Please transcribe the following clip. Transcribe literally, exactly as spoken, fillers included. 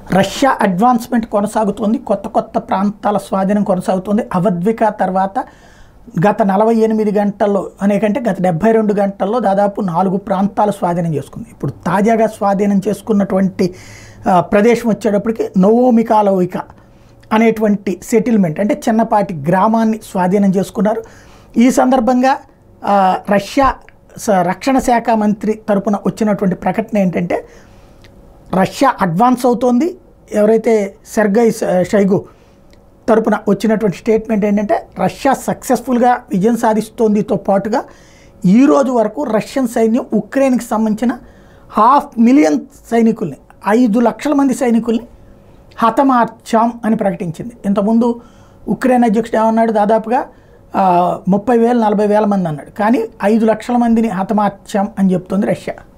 Russia advancement కొనసాగుతోంది, కొత్త కొత్త ప్రాంతాల స్వాధీనం కొనసాగుతోంది. అవద్విక తర్వాత గత నలభై ఎనిమిది గంటల్లో అనేకంటే గత డెబ్బై రెండు గంటల్లో దాదాపు నాలుగు ప్రాంతాలు స్వాధీనం చేసుకుంది. ఇప్పుడు తాజాగా స్వాధీనం చేసుకున్నటువంటి ప్రదేశం వచ్చేటప్పటికి నోవోమికాలోవిక అనేటువంటి సెటిల్మెంట్ అంటే చిన్నపాటి గ్రామాన్ని స్వాధీనం చేసుకున్నారు. ఈ సందర్భంగా రష్యా రక్షణ శాఖ మంత్రి తరపున వచ్చినటువంటి ప్రకటన ఏంటంటే రష్యా అడ్వాన్స్ అవుతోంది. ఎవరైతే సెర్గై షైగు తరపున వచ్చినటువంటి స్టేట్మెంట్ ఏంటంటే రష్యా సక్సెస్ఫుల్గా విజయం సాధిస్తోందితో పాటుగా ఈరోజు వరకు రష్యన్ సైన్యం ఉక్రెయిన్కి సంబంధించిన హాఫ్ మిలియన్ సైనికుల్ని ఐదు లక్షల మంది సైనికుల్ని హతమార్చాం అని ప్రకటించింది. ఇంతకుముందు ఉక్రెయిన్ అధ్యక్షుడు ఏమన్నాడు, దాదాపుగా ముప్పై వేల నలభై వేల మంది అన్నాడు, కానీ ఐదు లక్షల మందిని హతమార్చాం అని చెప్తోంది రష్యా.